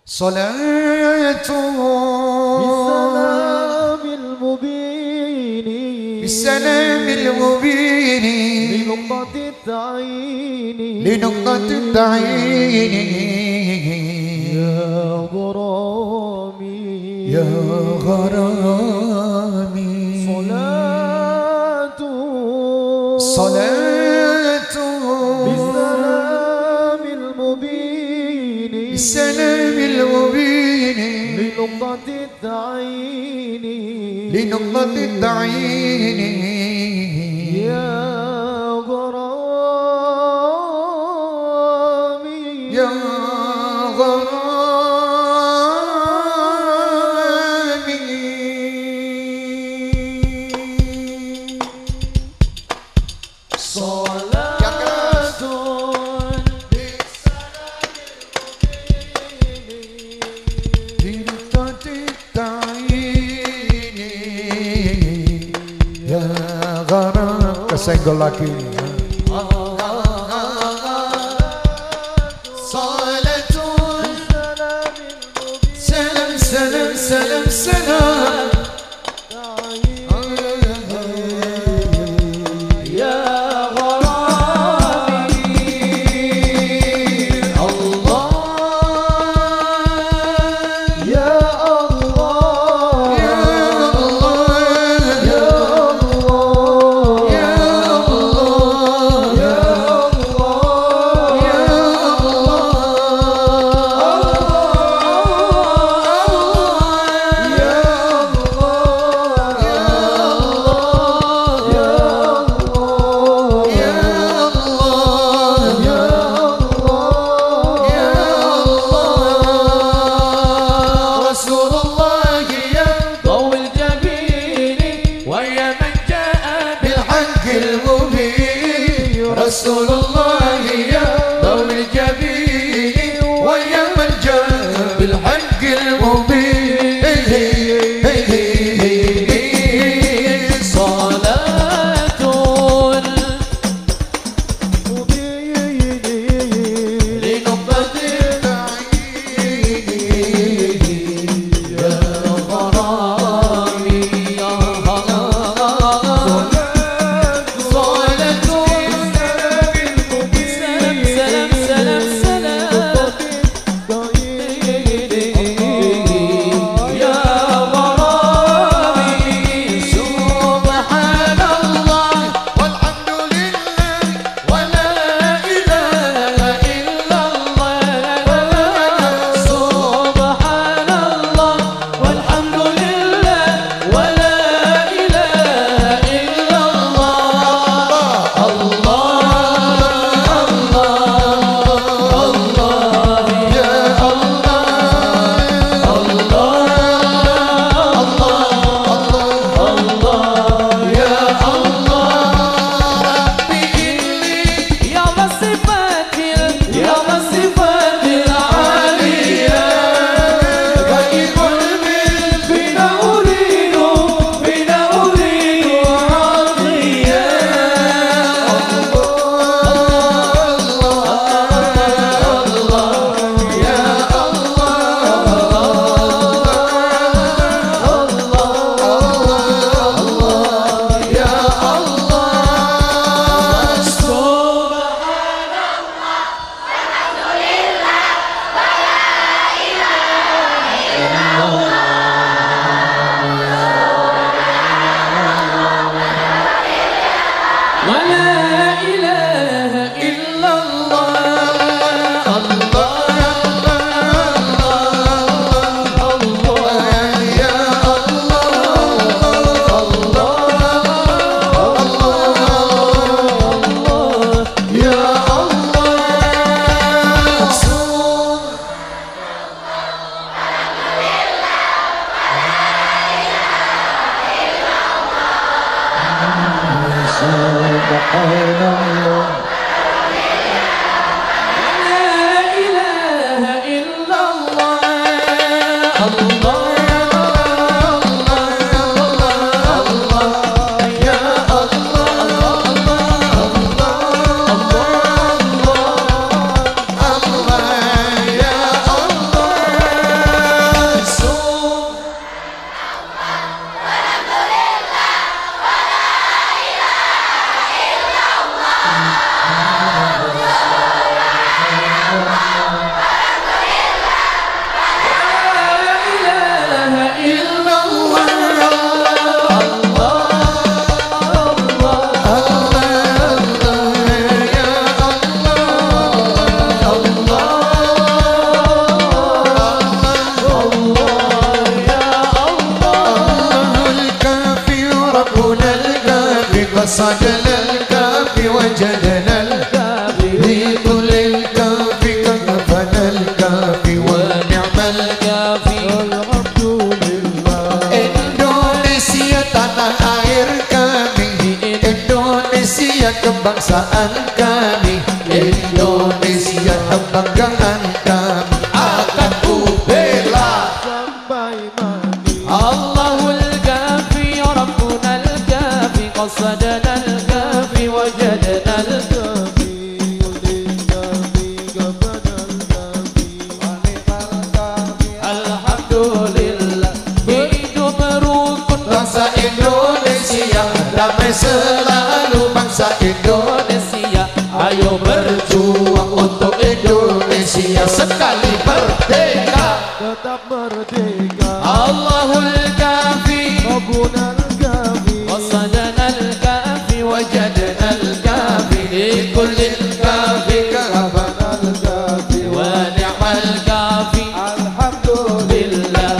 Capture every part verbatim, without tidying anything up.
صلاة بالسلام المبين بالسلام المبين لنقطة التعيين لنقطة التعيين يا غرامي يا غرامي صلاة صلاة بالسلام المبين بالسلام المبين لنقطة التعيين لنقطة التعيين يا غرامي يا غرامي صلاة لنقطة التعيين يا غرام kesenggol lagi. Salam salam salam salam يا غرامي الله يا الله يا الله يا الله يا الله قصدنا الكافي وجدنا الكافي لكل الكافي كفنا الكافي ونعم الكافي الحمد لله. Indonesia tanah air kami, Indonesia kebangsaan kami, Indonesia kebanggaan kami akan ku bela sampai mati. Allahul Kafi Rabbuna al-Kafi qasadana al-Kafi wajadana al-Kafi alhamdulillah. Hidup rukun bangsa Indonesia, damai selalu bangsa Indonesia. ayo Berjuang untuk Indonesia, sekali merdeka Tetap merdeka. Allahul Kafi Rabbuna al-Kafi qasadana al-Kafi wajadana al-Kafi likullil Kafi kafana al-Kafi wa ni'mal Kafi. alhamdulillah.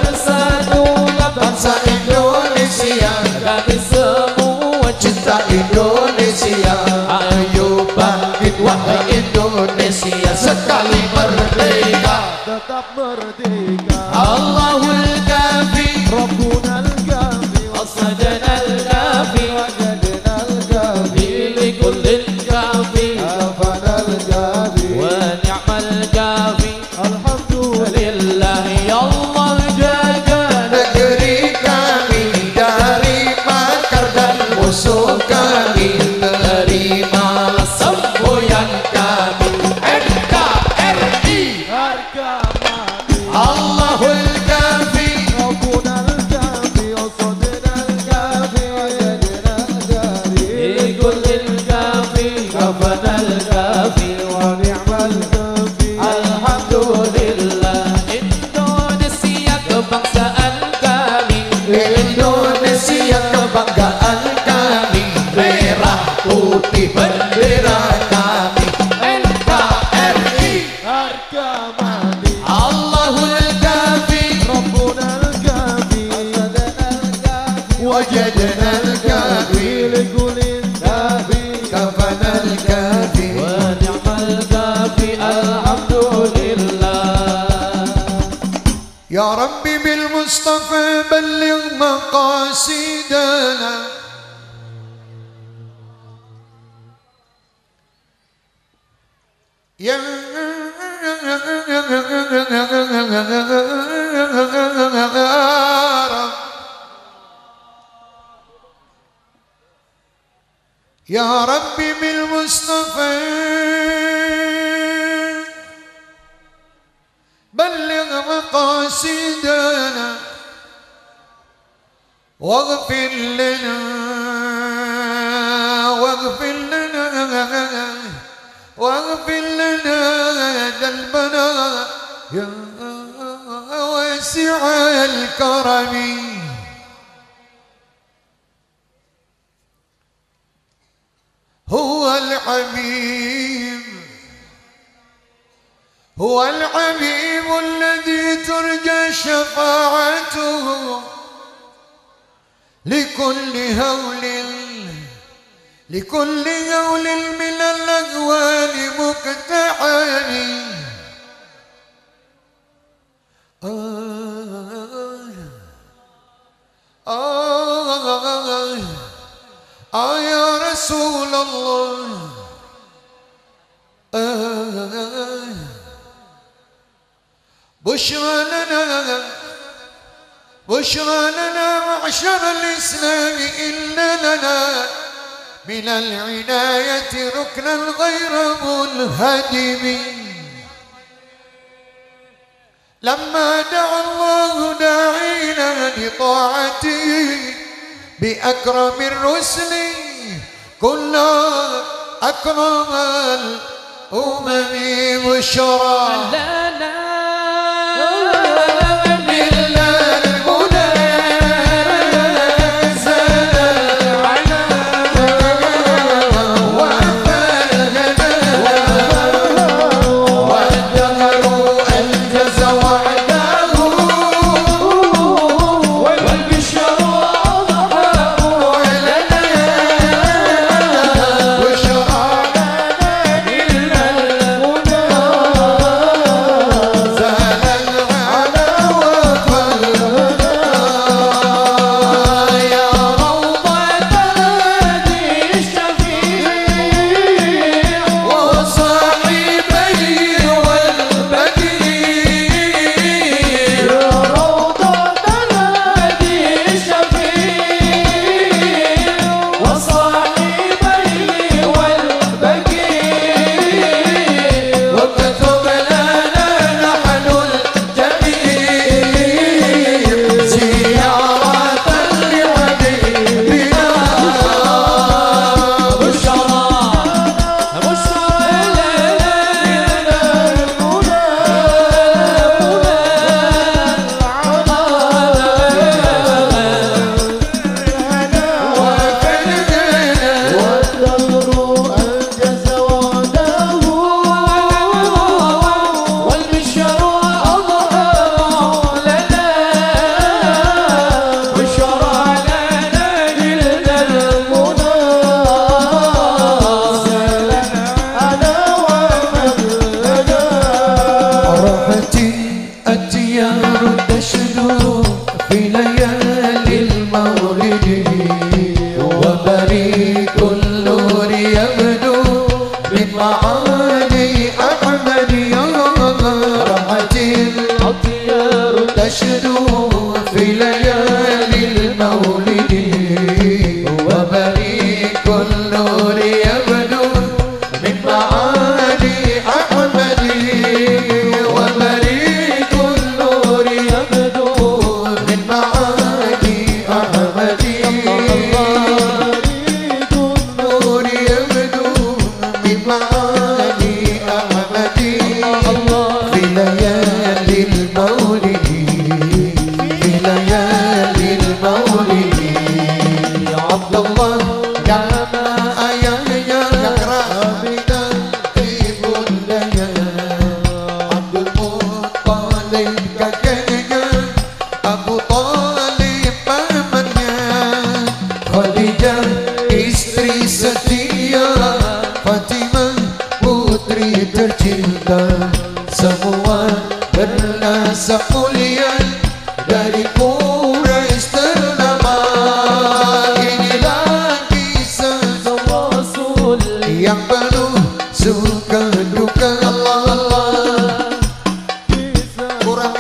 Bersatulah bangsa Indonesia, kami semua cinta Indonesia. Ayo bangkit wahai Indonesia, sekali merdeka Tetap merdeka. Allahul Kafi Rabbuna al-Kafi qasadana al-Kafi wajadna al-Kafi likullil Kafi kafana al-Kafi wa ni'mal Kafi. alhamdulillah. Lillah ya Allah jaga negeri kami dari makar dan musuh kami. Terimalah semboyan kami N K R I. Harga mati. Allahul Kafi Rabbuna al-Kafi qasadna al-Kafi wajadna al-Kafi likullil Kafi kafana al-Kafi wa ni'mal Kafi alhamdulillah. Indonesia kebangsaan kami, Indonesia kebanggaan kami, merah putih bendera kami N K R I. harga mati. Allahul Kafi Rabbuna al-Kafi qasadna al-Kafi wajadna al-Kafi likulil Kafi kafana al-Kafi. wa ni'mal Kafi alhamdulillah. يا ربي بالمصطفى بلغ مقاصدنا يا رب يا ربي بالمصطفى بلغ مقاصدنا واغفر لنا واغفر لنا واغفر لنا ذنبنا يا واسع الكرم. هو الحبيب هو الحبيب الذي ترجى شفاعته لكل هول لكل هول من الأهوال مقتحم. آه آه آه يا رسول الله آه بشرى لنا بشرى لنا معشر الإسلام إن لنا من العناية ركنا غير منهدم. لما دعا الله داعينا لطاعته بأكرم الرسل كنا أكرم الأمم بشرى لا لا والبشر أضحى لنا kita semua bernasab mulia dari Quraisy ternama. Inilah kisah Rasul yang penuh suka duka. Allah Allah. Kurang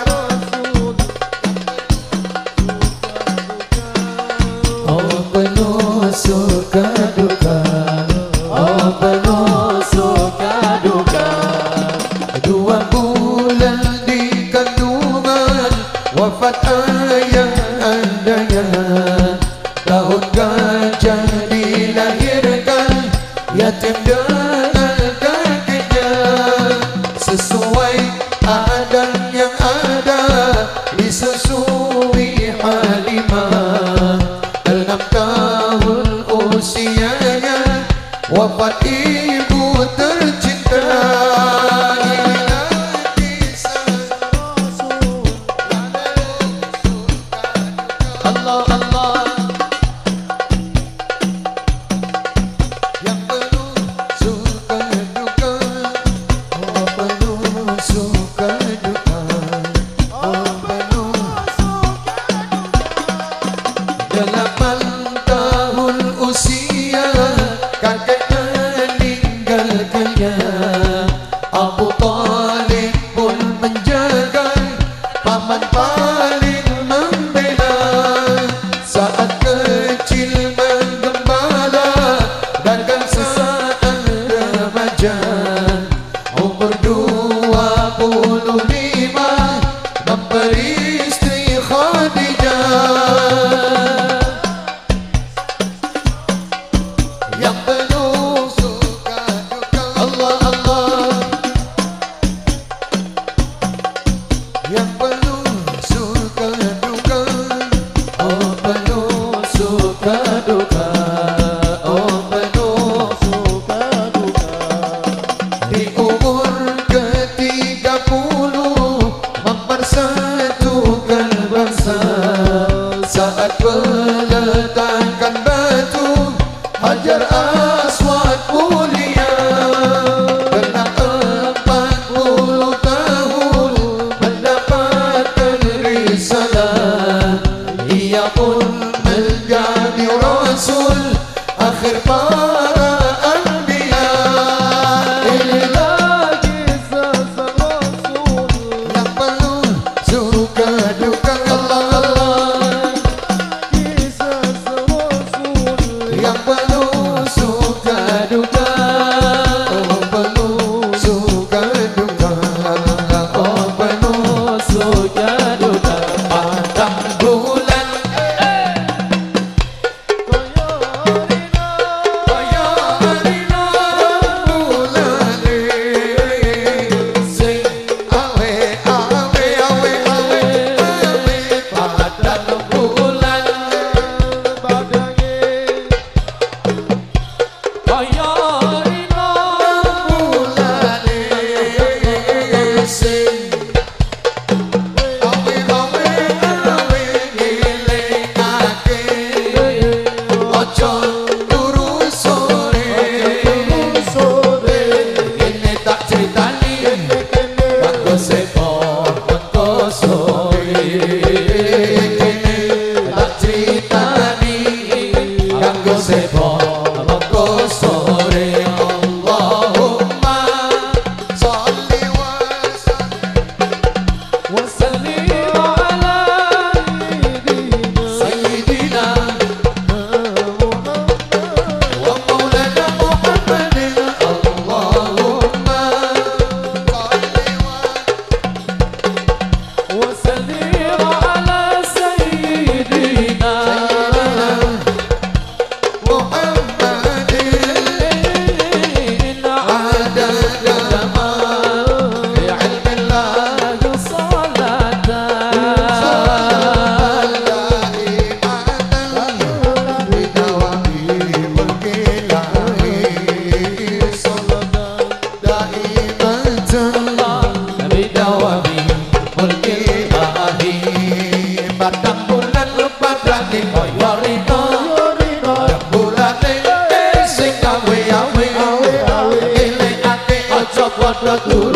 oh penuh suka duka, oh penuh suka duka. Dua bulan di kandungan wafat ayah andanya. Tahun gajah dilahirkan yatim dengan kakinya. Sesuai adat yang ada disusui Halimah. Enam tahun usianya wafat ibu tercinta. Inilah kisah Rasul. Allah Allah yang penuh suka duka, oh penuh suka duka, oh penuh delapan tahun usia kakeknya meninggalkannya. Abu Talib pun menjaga, paman paling membela. Saat kecil menggembala, dagang saat remaja. Umur dua puluh lima memberi istri Khadijah. Yang penuh suka duka. Allah Allah. Yang penuh suka duka, oh penuh suka duka, oh penuh suka duka. Di umur ketiga puluh mempersatukan bangsa. Saat peletakan batu Hajar Aswad mulia. Kena empat puluh tahun mendapatkan risalah. Ia pun menjadi Rasul akhir para anbiya. Inilah kisah sang Rasul yang penuh suka duka. Allah Allah kisah sang Rasul yang penuh suka duka, oh penuh suka duka, oh penuh suka duka. padang bulan kaya harina bulan sing awe awe awe awe awe padang bulan badange Kaya rino bulan sing awe awe awe ngelekake ojo turu sore. sore Ini tak ceritani kanggo sepo mengko sore. Ini tak ceritani kanggo sepo mengko sore. Allahumma sholli wa sallim wasallim ala sayyidina wa maulana Muhammadin. Allahumma sholli wa wasallim ala sayyidina Muhammadin adada fi ilmillah Padang